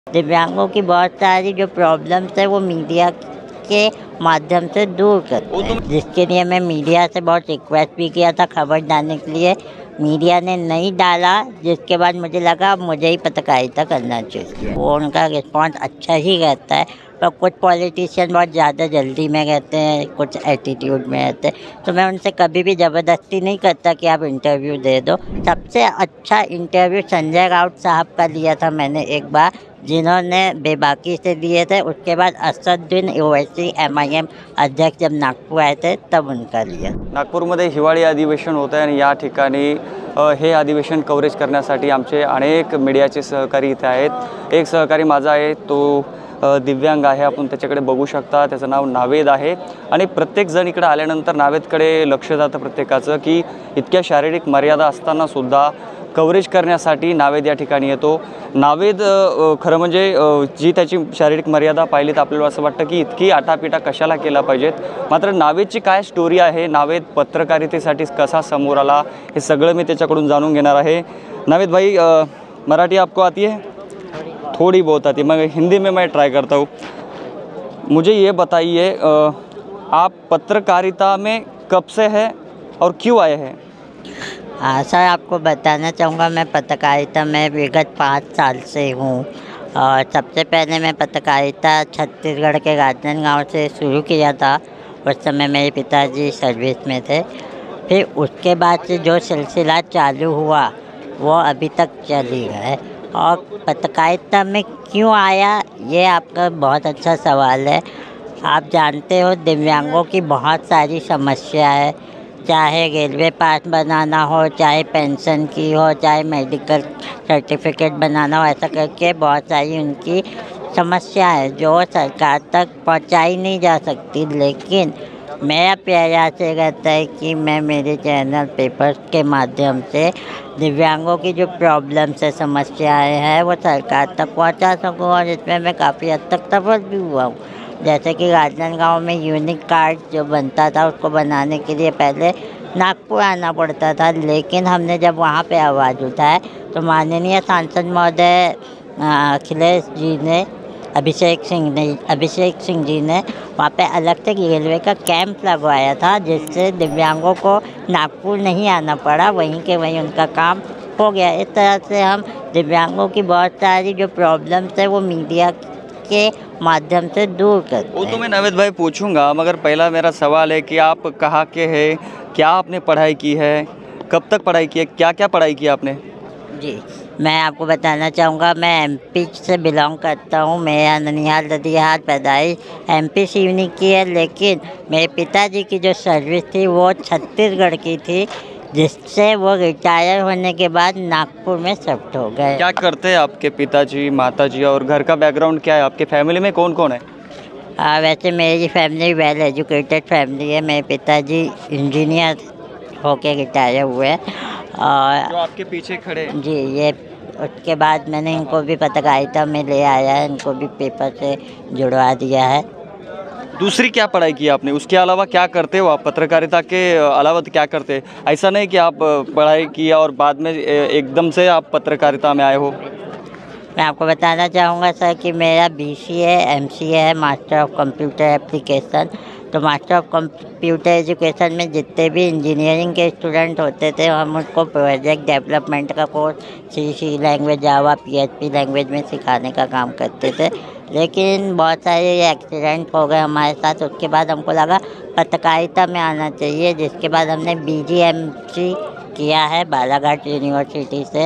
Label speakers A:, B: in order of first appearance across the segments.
A: दिव्यांगों की बहुत सारी जो प्रॉब्लम्स है वो मीडिया के माध्यम से दूर करते हैं, जिसके लिए मैं मीडिया से बहुत रिक्वेस्ट भी किया था खबर डालने के लिए। मीडिया ने नहीं डाला, जिसके बाद मुझे लगा मुझे ही पत्रकारिता करना चाहिए। वो उनका रिस्पॉन्स अच्छा ही रहता है, पर कुछ पॉलिटिशियन बहुत ज़्यादा जल्दी में रहते हैं, कुछ एटीट्यूड में रहते हैं, तो मैं उनसे कभी भी ज़बरदस्ती नहीं करता कि आप इंटरव्यू दे दो। सबसे अच्छा इंटरव्यू संजय राउत साहब का लिया था मैंने एक बार, जिन्होंने बेबाकी से दिए थे। उसके बाद असदुद्दीन ओवैसी MIM अध्यक्ष जब नागपूर आए थे तब उनका लिया।
B: नागपूरमध्ये हिवाळी अधिवेशन होतं आहे आणि या ठिकाणी हे अधिवेशन कव्हरेज करण्यासाठी आमचे अनेक मीडियाचे सहकारी इथे आहेत। एक सहकारी माझा आहे, तो दिव्यांग आहे, आपण त्याच्याकडे बघू शकता, त्याचं नाव नावेद आहे आणि प्रत्येकजण इकडे आल्यानंतर नावेदकडे लक्ष जातं प्रत्येकाचं की इतक्या शारीरिक मर्यादा असताना सुद्धा कव्हरेज करण्यासाठी नावेद या ठिकाणी येतो। नावेद खरं म्हणजे जी त्याची शारीरिक मर्यादा पाहिली तर आपल्याला असं वाटतं की इतकी आटापिटा कशाला केला पाहिजेत, मात्र नावेदची काय स्टोरी आहे, नावेद पत्रकारितेसाठी कसा समोर आला, हे सगळं मी त्याच्याकडून जाणून घेणार आहे। नावेद भाई, मराठी आपको आती है? थोड़ी बहुत आती है, मगर हिंदी में मैं ट्राई करता हूँ। मुझे ये बताइए, आप पत्रकारिता में कब से हैं और क्यों आए हैं?
A: हाँ सर, आपको बताना चाहूँगा मैं पत्रकारिता में विगत 5 साल से हूँ। और सबसे पहले मैं पत्रकारिता छत्तीसगढ़ के राजनांदगांव से शुरू किया था। उस समय मेरे पिताजी सर्विस में थे। फिर उसके बाद से जो सिलसिला चालू हुआ वो अभी तक चल ही रहा है। और पत्रकारिता में क्यों आया, ये आपका बहुत अच्छा सवाल है। आप जानते हो दिव्यांगों की बहुत सारी समस्या है, चाहे रेलवे पास बनाना हो, चाहे पेंशन की हो, चाहे मेडिकल सर्टिफिकेट बनाना हो, ऐसा करके बहुत सारी उनकी समस्या है जो सरकार तक पहुंचाई नहीं जा सकती। लेकिन मेरा प्रयास ये रहता है कि मैं मेरे चैनल पेपर्स के माध्यम से दिव्यांगों की जो प्रॉब्लम्स है, समस्याएं हैं, वो सरकार तक पहुंचा सकूं। और इसमें मैं काफ़ी हद तक सफल भी हुआ हूँ। जैसे कि राजनांदगांव में यूनिक कार्ड जो बनता था, उसको बनाने के लिए पहले नागपुर आना पड़ता था, लेकिन हमने जब वहाँ पे आवाज़ उठाए तो माननीय सांसद महोदय अखिलेश जी ने, अभिषेक सिंह जी ने वहाँ पे अलग से रेलवे का कैंप लगवाया था, जिससे दिव्यांगों को नागपुर नहीं आना पड़ा, वहीं के वहीं उनका काम हो गया। इस तरह से हम दिव्यांगों की बहुत सारी जो प्रॉब्लम्स है वो मीडिया के माध्यम से दूर करते हैं।
B: वो तो मैं नावेद भाई पूछूंगा, मगर पहला मेरा सवाल है कि आप कहाँ के हैं, क्या आपने पढ़ाई की है, कब तक पढ़ाई की है, क्या क्या पढ़ाई की आपने?
A: जी, मैं आपको बताना चाहूँगा, मैं MP से बिलोंग करता हूँ। मेरा ननिहाल ददियाहाट पैदाइश MP सिवनी की है, लेकिन मेरे पिताजी की जो सर्विस थी वो छत्तीसगढ़ की थी, जिससे वो रिटायर होने के बाद नागपुर में शिफ्ट हो गए।
B: क्या करते हैं आपके पिताजी, माताजी, और घर का बैकग्राउंड क्या है? आपके फैमिली में कौन कौन है?
A: वैसे मेरी फैमिली वेल एजुकेटेड फैमिली है। मेरे पिताजी इंजीनियर होके रिटायर हुए हैं। और
B: जो आपके पीछे खड़े हैं?
A: जी, ये उसके बाद मैंने इनको भी पत्रकारिता में ले आया है, इनको भी पेपर से जुड़वा दिया है।
B: दूसरी क्या पढ़ाई की आपने, उसके अलावा क्या करते हो आप? पत्रकारिता के अलावा क्या करते हैं? ऐसा नहीं कि आप पढ़ाई किया और बाद में एकदम से आप पत्रकारिता में आए हो।
A: मैं आपको बताना चाहूँगा सर कि मेरा BCA MCA है, मास्टर ऑफ कंप्यूटर एप्लीकेशन। तो मास्टर ऑफ कंप्यूटर एजुकेशन में जितने भी इंजीनियरिंग के स्टूडेंट होते थे, हम उनको प्रोजेक्ट डेवलपमेंट का course C language, Java, PHP language में सिखाने का काम करते थे। लेकिन बहुत सारे एक्सीडेंट हो गए हमारे साथ। उसके बाद हमको लगा पत्रकारिता में आना चाहिए, जिसके बाद हमने BGMC किया है बालाघाट यूनिवर्सिटी से,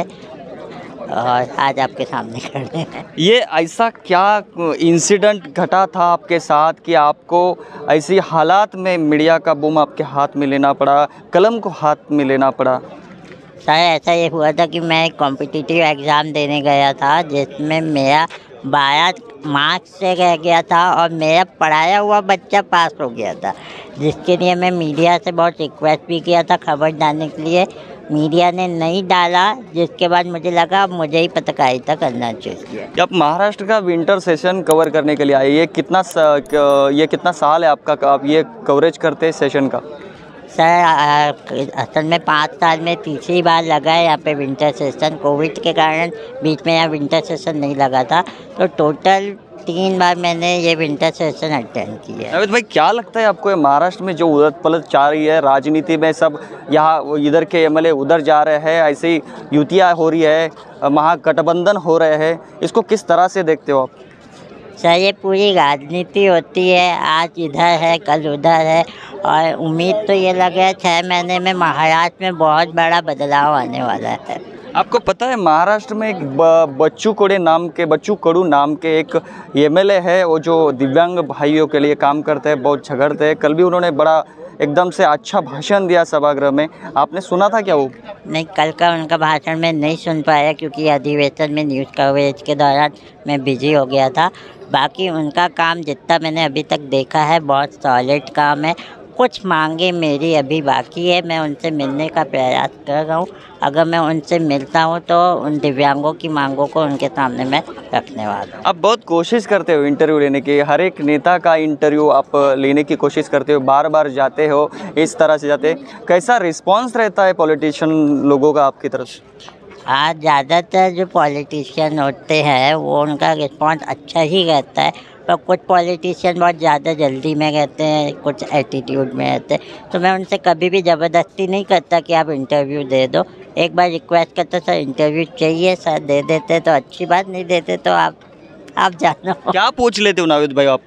A: और आज आपके सामने खड़े हैं।
B: ये ऐसा क्या इंसिडेंट घटा था आपके साथ कि आपको ऐसी हालात में मीडिया का बूम आपके हाथ में लेना पड़ा, कलम को हाथ में लेना पड़ा?
A: सर, ऐसा ये हुआ था कि मैं एक कॉम्पिटिटिव एग्ज़ाम देने गया था, जिसमें मेरा 12 मार्क्स से रह गया था और मेरा पढ़ाया हुआ बच्चा पास हो गया था, जिसके लिए मैं मीडिया से बहुत रिक्वेस्ट भी किया था खबर डालने के लिए। मीडिया ने नहीं डाला, जिसके बाद मुझे लगा मुझे ही पत्रकारिता करना चाहिए।
B: आप महाराष्ट्र का विंटर सेशन कवर करने के लिए आए, ये कितना साल है आपका आप ये कवरेज करते हैं सेशन का?
A: सर असल में 5 साल में तीसरी बार लगा है यहाँ पे विंटर सेशन। कोविड के कारण बीच में यहाँ विंटर सेशन नहीं लगा था, तो टोटल 3 बार मैंने ये विंटर सेशन अटेंड किया है।
B: नावेद भाई, क्या लगता है आपको, ये महाराष्ट्र में जो उलट पलट जा रही है राजनीति में, सब यहाँ इधर के एमएलए उधर जा रहे हैं, ऐसे ही युतियाँ हो रही है, महागठबंधन हो रहे हैं, इसको किस तरह से देखते हो आप?
A: सर ये पूरी राजनीति होती है, आज इधर है कल उधर है, और उम्मीद तो ये लग रहा है 6 महीने में महाराष्ट्र में बहुत बड़ा बदलाव आने वाला है।
B: आपको पता है महाराष्ट्र में एक बच्चू कडू नाम के एक एमएलए है, वो जो दिव्यांग भाइयों के लिए काम करते हैं, बहुत झगड़ते हैं। कल भी उन्होंने बड़ा एकदम से अच्छा भाषण दिया सभागृह में, आपने सुना था क्या वो?
A: नहीं, कल का उनका भाषण मैं नहीं सुन पाया क्योंकि अधिवेशन में न्यूज़ कवरेज के दौरान मैं बिजी हो गया था। बाकी उनका काम जितना मैंने अभी तक देखा है बहुत सॉलिड काम है। कुछ मांगे मेरी अभी बाकी है, मैं उनसे मिलने का प्रयास कर रहा हूँ। अगर मैं उनसे मिलता हूँ तो उन दिव्यांगों की मांगों को उनके सामने मैं रखने वाला हूँ।
B: आप बहुत कोशिश करते हो इंटरव्यू लेने की, हर एक नेता का इंटरव्यू आप लेने की कोशिश करते हो, बार बार जाते हो, इस तरह से जाते, कैसा रिस्पांस रहता है पॉलिटिशियन लोगों का आपकी तरफ से?
A: आज ज़्यादातर जो पॉलिटिशियन होते हैं वो उनका रिस्पॉन्स अच्छा ही रहता है, पर कुछ पॉलिटिशियन बहुत ज़्यादा जल्दी में रहते हैं, कुछ एटीट्यूड में रहते हैं। तो मैं उनसे कभी भी ज़बरदस्ती नहीं करता कि आप इंटरव्यू दे दो। एक बार रिक्वेस्ट करता सर इंटरव्यू चाहिए, सर दे देते तो अच्छी बात, नहीं देते तो आप जानो।
B: क्या पूछ लेते हो नावेद भाई आप?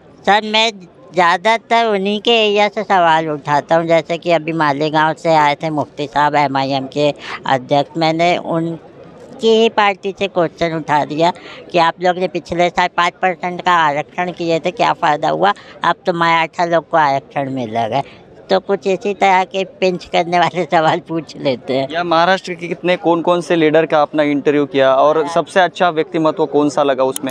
A: सर मैं ज़्यादातर उन्हीं के एरिया से सवाल उठाता हूँ, जैसे कि अभी मालेगांव से आए थे मुफ्ती साहब MIM के अध्यक्ष, मैंने उनकी ही पार्टी से क्वेश्चन उठा दिया कि आप लोग ने पिछले साल 5% का आरक्षण किए थे, क्या फ़ायदा हुआ, अब तो मराठा लोग को आरक्षण मिल गए। तो कुछ इसी तरह के पिंच करने वाले सवाल पूछ लेते हैं।
B: या महाराष्ट्र के कितने कौन से लीडर का आपने इंटरव्यू किया और सबसे अच्छा व्यक्तिमत्व कौन सा लगा उसमें?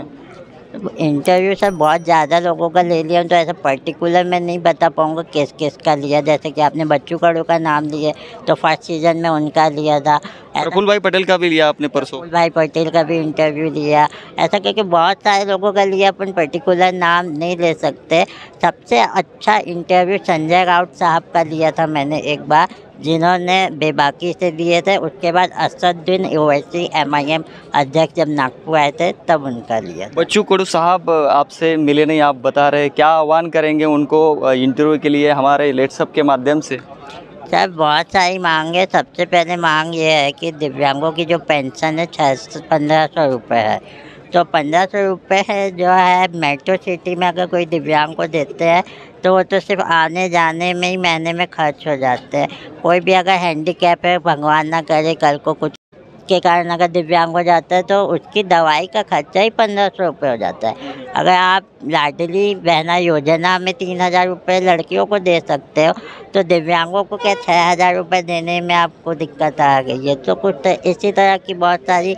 A: इंटरव्यू सर बहुत ज़्यादा लोगों का ले लिया, तो ऐसा पर्टिकुलर मैं नहीं बता पाऊँगा किस किस का लिया। जैसे कि आपने बच्चू कडू का नाम लिए तो फर्स्ट सीजन में उनका लिया था।
B: प्रफुल्ल भाई पटेल का भी लिया आपने परसों?
A: प्रफुल्ल भाई पटेल का भी इंटरव्यू लिया। ऐसा करके बहुत सारे लोगों का लिया, अपन पर्टिकुलर नाम नहीं ले सकते। सबसे अच्छा इंटरव्यू संजय राउत साहब का लिया था मैंने एक बार, जिन्होंने बेबाकी से दिए थे। उसके बाद असदुद्दीन ओवैसी MIM अध्यक्ष जब नागपुर आए थे तब उनका लिया।
B: बच्चू कडू साहब आपसे मिले नहीं, आप बता रहे, क्या आह्वान करेंगे उनको इंटरव्यू के लिए हमारे लेट्सअप के माध्यम से?
A: सर बहुत सारी मांग है। सबसे पहले मांग ये है कि दिव्यांगों की जो पेंशन है 1500 रुपये है, तो 1500 रुपये है जो है मेट्रो सिटी में अगर कोई दिव्यांग को देते हैं तो वो तो सिर्फ आने जाने में ही महीने में खर्च हो जाते हैं। कोई भी अगर हैंडीकैप है, भगवान ना करे कल को कुछ के कारण अगर दिव्यांग हो जाता है तो उसकी दवाई का खर्चा ही 1500 रुपये हो जाता है। अगर आप लाडली बहना योजना में 3000 रुपये लड़कियों को दे सकते हो तो दिव्यांगों को क्या 6000 रुपये देने में आपको दिक्कत आ गई है। तो कुछ इसी तरह की बहुत सारी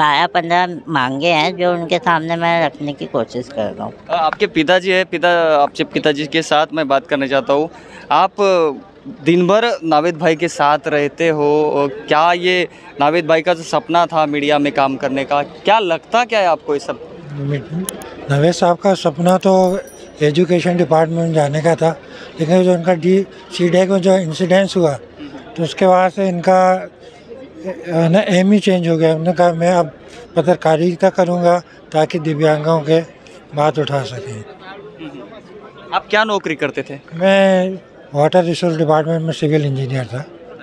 A: 12-15 मांगे हैं जो उनके सामने मैं रखने की कोशिश कर रहा हूँ।
B: आपके पिताजी है, आपके पिताजी के साथ मैं बात करना चाहता हूँ। आप दिन भर नावेद भाई के साथ रहते हो, क्या ये नावेद भाई का जो सपना था मीडिया में काम करने का, क्या लगता क्या है आपको ये सब?
C: नावेद साहब का सपना तो एजुकेशन डिपार्टमेंट जाने का था, लेकिन जो उनका CDAC में जो इंसिडेंस हुआ तो उसके बाद से इनका ना एम ही चेंज हो गया। उन्होंने कहा मैं अब पत्रकारिता करूँगा ताकि दिव्यांगों के बात उठा सकें।
B: आप क्या नौकरी करते थे?
C: मैं वाटर रिसोर्स डिपार्टमेंट में सिविल इंजीनियर था।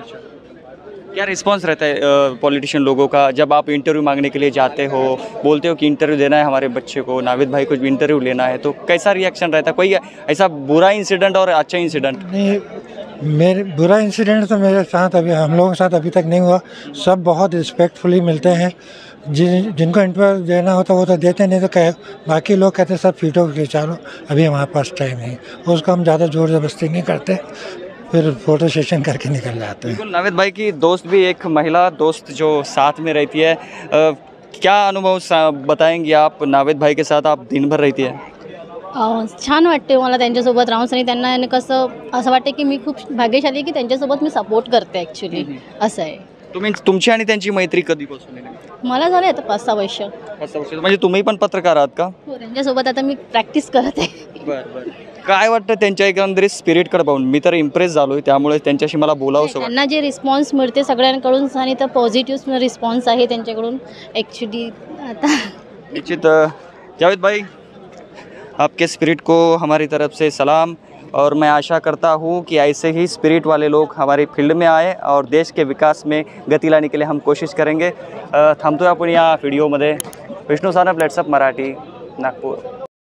B: क्या रिस्पांस रहता है पॉलिटिशियन लोगों का जब आप इंटरव्यू मांगने के लिए जाते हो, बोलते हो कि इंटरव्यू देना है हमारे बच्चे को, नावेद भाई को इंटरव्यू लेना है, तो कैसा रिएक्शन रहता है? कोई ऐसा बुरा इंसिडेंट और अच्छा इंसिडेंट?
C: नहीं, मेरे बुरा इंसिडेंट तो मेरे साथ अभी हम लोगों के साथ अभी तक नहीं हुआ। सब बहुत रिस्पेक्टफुली मिलते हैं, जिनको इंटरव्यू देना होता वो तो देते, नहीं तो कहे बाकी लोग कहते सब फीटो खिंचा लो, अभी हमारे पास टाइम नहीं, उसको हम ज़्यादा ज़ोर ज़बरदस्ती नहीं करते, फिर फोटो सेशन करके निकल जाते हैं।
B: नावेद भाई की दोस्त भी एक महिला दोस्त जो साथ में रहती है, क्या अनुभव बताएंगे आप? नावेद भाई के साथ आप दिन भर रहती है?
D: छान वाटते मला त्यांच्यासोबत राहून, आणि त्यांना कसं असं वाटतं की मी खूप भाग्यशाली आहे की त्यांच्यासोबत मी सपोर्ट करते ॲक्च्युली, असं आहे।
B: तुमची आणि त्यांची मैत्री कधीपासून आहे?
D: मला झालं आता 5-6 वर्ष।
B: म्हणजे तुम्ही पण पत्रकार आहात का?
D: हो, त्यांच्यासोबत आता मी प्रॅक्टिस करत आहे।
B: बरं बरं. काय वाटतं त्यांच्या एकंदरीत स्पिरिटकडे पाहून? मी तर इम्प्रेस झालोय, त्यामुळे त्यांच्याशी मला बोलावंसं वाटतं.
D: त्यांना जे रिस्पॉन्स मिळते सगळ्यांकडून आणि तर पॉझिटिव्ह रिस्पॉन्स आहे त्यांच्याकडून ॲक्च्युली. आता
B: निश्चित जावेद भाई, आपके स्पिरिट को हमारी तरफ से सलाम, और मैं आशा करता हूँ कि ऐसे ही स्पिरिट वाले लोग हमारी फील्ड में आए और देश के विकास में गति लाने के लिए हम कोशिश करेंगे. थांबतोय आपण या व्हिडिओमध्ये. विष्णू सानप, लेट्सअप मराठी, नागपूर.